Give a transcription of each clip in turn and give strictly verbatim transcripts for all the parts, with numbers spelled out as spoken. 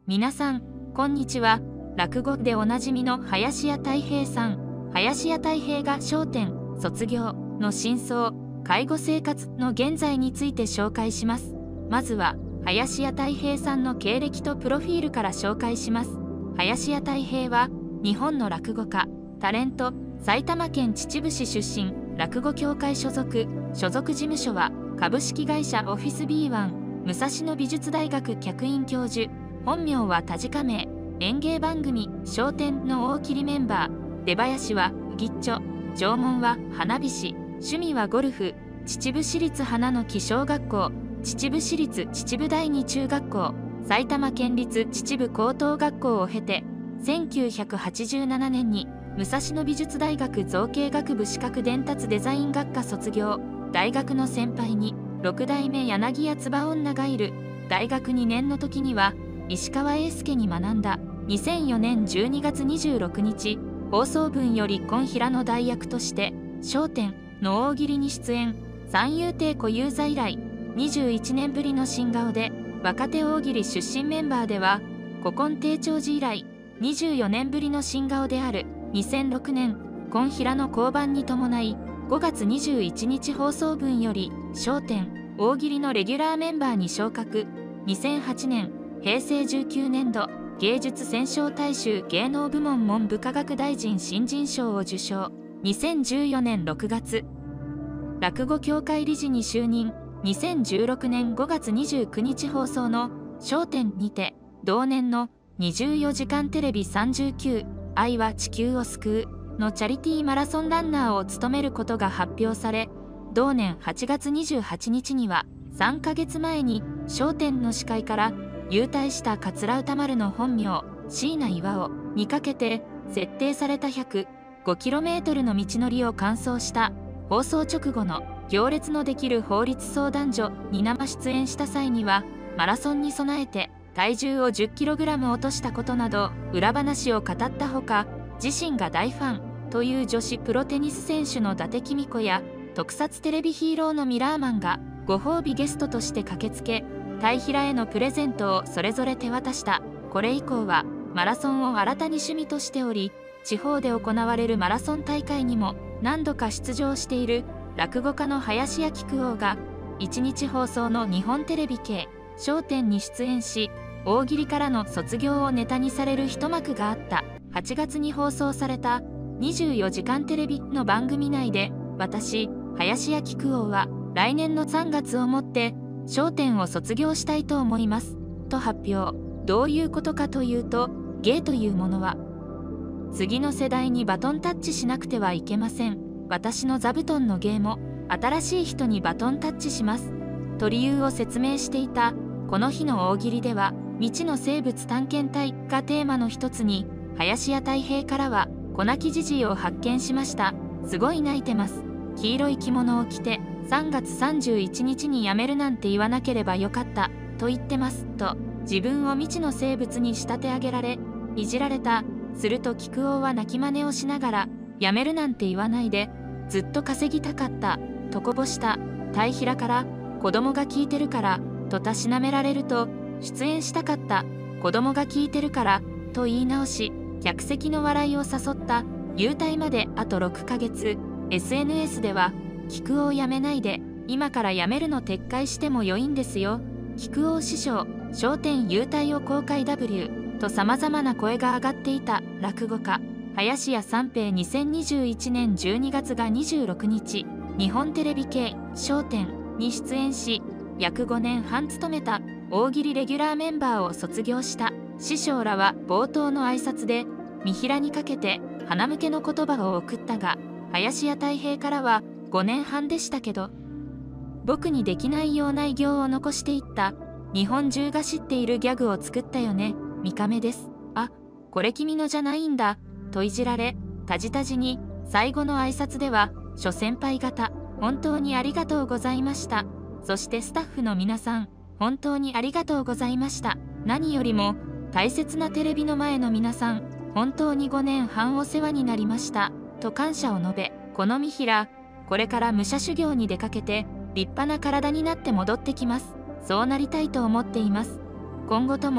皆さん、こんにちは。落語でおなじみの林家たい平さん。林家たい平が笑点卒業の真相、介護生活の現在について紹介します。まずは、林家たい平さんの経歴とプロフィールから紹介します。林家たい平は、日本の落語家、タレント、埼玉県秩父市出身、落語協会所属、所属事務所は、株式会社オフィス ビーワン、武蔵野美術大学客員教授、本名は田近名、演芸番組「笑点」の大喜利メンバー、出囃子は「ぎっちょ」、縄文は「花火師」、趣味はゴルフ、秩父市立花の木小学校、秩父市立秩父第二中学校、埼玉県立秩父高等学校を経て、せんきゅうひゃくはちじゅうななねんに武蔵野美術大学造形学部視覚伝達デザイン学科卒業。大学の先輩に六代目柳家唾女がいる。大学にねんの時には石川英介に学んだ。にせんよねんじゅうにがつにじゅうろくにち、放送分より金平の代役として「笑点」の大喜利に出演。三遊亭小遊三以来にじゅういちねんぶりの新顔で、若手大喜利出身メンバーでは古今亭長寺以来にじゅうよねんぶりの新顔である。にせんろくねん、金平の降板に伴いごがつにじゅういちにち放送分より「笑点」大喜利のレギュラーメンバーに昇格。にせんはちねん、平成じゅうきゅうねんど芸術選奨大衆芸能部門文部科学大臣新人賞を受賞。にせんじゅうよねんろくがつ、落語協会理事に就任。にせんじゅうろくねんごがつにじゅうくにち放送の「笑点」にて、同年のにじゅうよじかんテレビさんじゅうきゅう「愛は地球を救う」のチャリティーマラソンランナーを務めることが発表され、同年はちがつにじゅうはちにちにはさんかげつまえに『笑点』の司会から勇退した桂歌丸の本名椎名岩尾にかけて設定された ひゃくごキロメートル の道のりを完走した。放送直後の「行列のできる法律相談所」に生出演した際には、マラソンに備えて体重を じゅっキログラム 落としたことなど裏話を語ったほか、自身が大ファンという女子プロテニス選手の伊達公子や特撮テレビヒーローのミラーマンがご褒美ゲストとして駆けつけ、たい平へのプレゼントをそれぞれ手渡した。これ以降はマラソンを新たに趣味としており、地方で行われるマラソン大会にも何度か出場している落語家の林家木久扇が、いちにち放送の日本テレビ系『笑点』に出演し、大喜利からの卒業をネタにされる一幕があった。はちがつに放送された「にじゅうよじかんテレビ」の番組内で、私林家木久扇は来年のさんがつをもって『笑点』を卒業したいと思いますと発表。どういうことかというと、芸というものは次の世代にバトンタッチしなくてはいけません。私の座布団の芸も新しい人にバトンタッチしますと理由を説明していた。この日の大喜利では未知の生物探検隊がテーマの一つに、林家たい平からは子泣きじじいを発見しました。すごい泣いてます。黄色い着物を着てさんがつさんじゅういちにちに辞めるなんて言わなければよかったと言ってますと、自分を未知の生物に仕立て上げられいじられた。すると木久扇は泣き真似をしながら、辞めるなんて言わないで、ずっと稼ぎたかったとこぼした。たい平から子供が聞いてるからとたしなめられると、出演したかった子供が聞いてるからと言い直し、客席の笑いを誘った。勇退まであとろっかげつ。 エスエヌエス では「木久扇辞めないで、今から辞めるの撤回しても良いんですよ、木久扇師匠笑点勇退を公開 ダブリュー」とさまざまな声が上がっていた落語家林家三平。にせんにじゅういちねんじゅうにがつがにじゅうろくにち、日本テレビ系『笑点』に出演し、約ごねんはん務めた大喜利レギュラーメンバーを卒業した。師匠らは冒頭の挨拶で見平にかけて鼻向けの言葉を送ったが、林家たい平からはごねんはんでしたけど僕にできないような偉業を残していった。日本中が知っているギャグを作ったよね、三亀です。あ、これ君のじゃないんだといじられ、たじたじに最後の挨拶では諸先輩方本当にありがとうございました、そしてスタッフの皆さん本当にありがとうございました、何よりも大切なテレビの前の皆さん本当にごねんはんお世話になりましたと感謝を述べ、この三平これから武者修行に出かけて立派な体になって戻ってきます。そうなりたいと思っています。今後とも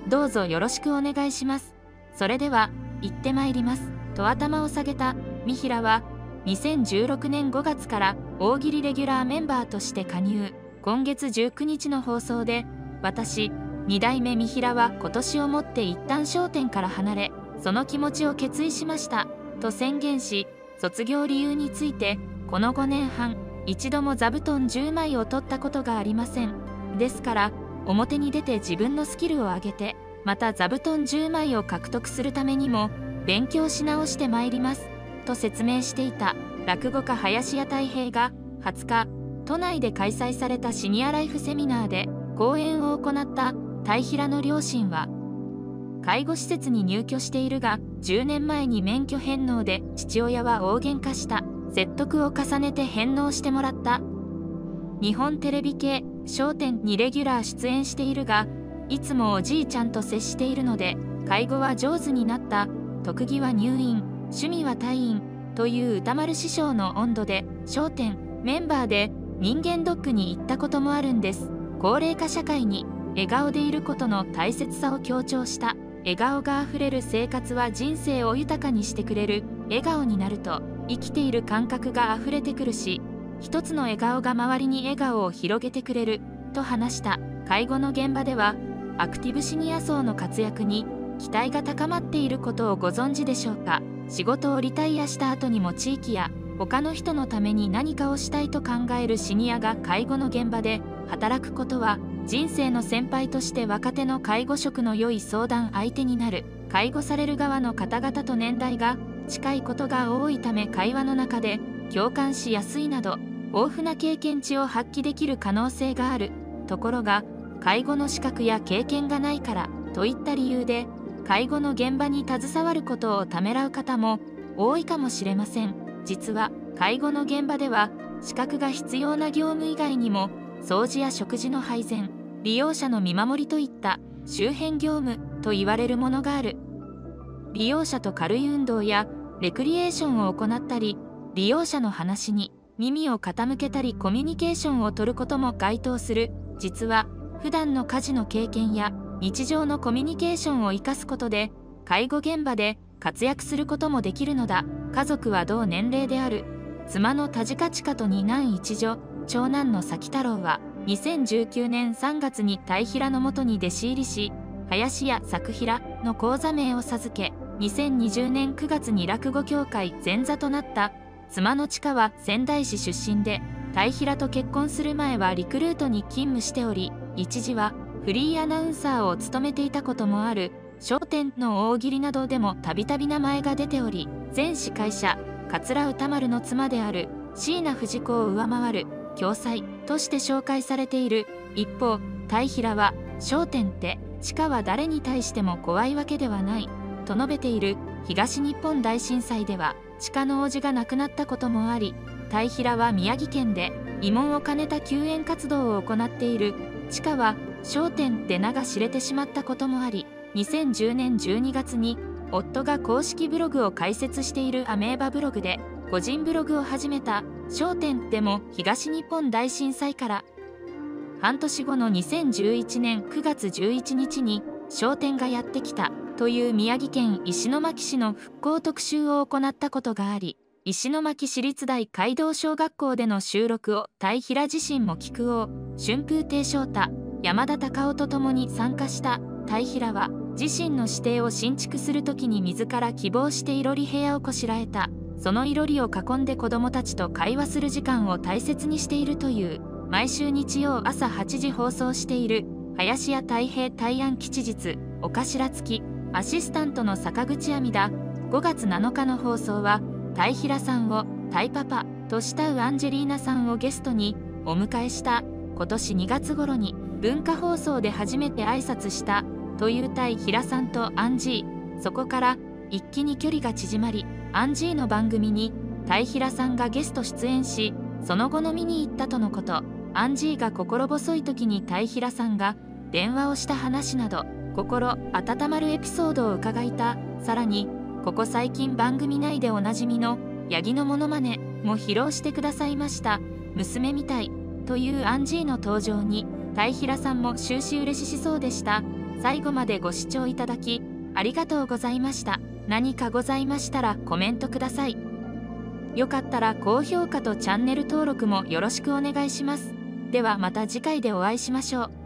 どうぞよろしくお願いします。それでは行ってまいりますと頭を下げた三平はにせんじゅうろくねんごがつから大喜利レギュラーメンバーとして加入。今月じゅうくにちの放送で、私に代目三平は今年をもって一旦笑点から離れ、その気持ちを決意しましたと宣言し、卒業理由について、このごねんはん一度も座布団じゅうまいを取ったことがありません。ですから表に出て自分のスキルを上げて、また座布団じゅうまいを獲得するためにも勉強し直してまいりますと説明していた落語家林家たい平がはつか、都内で開催されたシニアライフセミナーで講演を行ったたい平の両親は、介護施設に入居しているがじゅうねんまえに免許返納で父親は大喧嘩した。説得を重ねて返納してもらった。日本テレビ系笑点にレギュラー出演しているが、いつもおじいちゃんと接しているので介護は上手になった。特技は入院、趣味は退院という歌丸師匠の温度で笑点メンバーで人間ドックに行ったこともあるんです。高齢化社会に笑顔でいることの大切さを強調した。笑顔があふれる生活は人生を豊かにしてくれる。笑顔になると生きている感覚があふれてくるし、一つの笑顔が周りに笑顔を広げてくれると話した。介護の現場ではアクティブシニア層の活躍に期待が高まっていることをご存知でしょうか。仕事をリタイアした後にも地域や他の人のために何かをしたいと考えるシニアが介護の現場で働くことは、人生の先輩として若手の介護職の良い相談相手になる。介護される側の方々と年代が近いことが多いため、会話の中で共感しやすいなど豊富な経験値を発揮できる可能性がある。ところが介護の資格や経験がないからといった理由で介護の現場に携わることをためらう方も多いかもしれません。実は介護の現場では資格が必要な業務以外にも、掃除や食事の配膳、利用者の見守りといった周辺業務と言われるものがある。利用者と軽い運動やレクリエーションを行ったり、利用者の話に耳を傾けたりコミュニケーションをとることも該当する。実は普段の家事の経験や日常のコミュニケーションを生かすことで介護現場で活躍することもできるのだ。家族は同年齢である。妻の田近千佳と二男一女、長男の咲太郎はにせんじゅうきゅうねんさんがつにたい平のもとに弟子入りし、林家作平の講座名を授け、にせんにじゅうねんくがつに落語協会前座となった。妻の千佳は仙台市出身で、たい平と結婚する前はリクルートに勤務しており、一時はフリーアナウンサーを務めていたこともある。笑点の大喜利などでもたびたび名前が出ており、前司会者桂歌丸の妻である椎名藤子を上回る共妻として紹介されている。一方、たい平は笑点って千佳は誰に対しても怖いわけではないと述べている。東日本大震災では千佳の叔父が亡くなったこともあり、たい平は宮城県で慰問を兼ねた救援活動を行っている。千佳は笑点って名が知れてしまったこともあり、にせんじゅうねんじゅうにがつに夫が公式ブログを開設しているアメーバブログで個人ブログを始めた。笑点でも東日本大震災から半年後のにせんじゅういちねんくがつじゅういちにちに笑点がやってきたという宮城県石巻市の復興特集を行ったことがあり、石巻市立大街道小学校での収録をたい平自身も菊王、春風亭昇太、山田隆夫と共に参加した。たい平は自身の私邸を新築するときに自ら希望していろり部屋をこしらえた。そのいろりを囲んで子どもたちと会話する時間を大切にしているという。毎週日曜朝はちじ放送している林家たい平大安吉日お頭付きアシスタントの坂口亜美だ。ごがつなのかの放送はたい平さんをたいパパと慕うアンジェリーナさんをゲストにお迎えした。今年にがつ頃に文化放送で初めて挨拶したというたい平さんとアンジー。そこから一気に距離が縮まり、アンジーの番組にたい平さんがゲスト出演し、その後飲みに行ったとのこと。アンジーが心細い時にたい平さんが電話をした話など心温まるエピソードを伺いた。さらにここ最近番組内でおなじみのヤギのモノマネも披露してくださいました。娘みたいというアンジーの登場にたい平さんも終始嬉しそうでした。 最後までご視聴いただきありがとうございました。何かございましたらコメントください。よかったら高評価とチャンネル登録もよろしくお願いします。ではまた次回でお会いしましょう。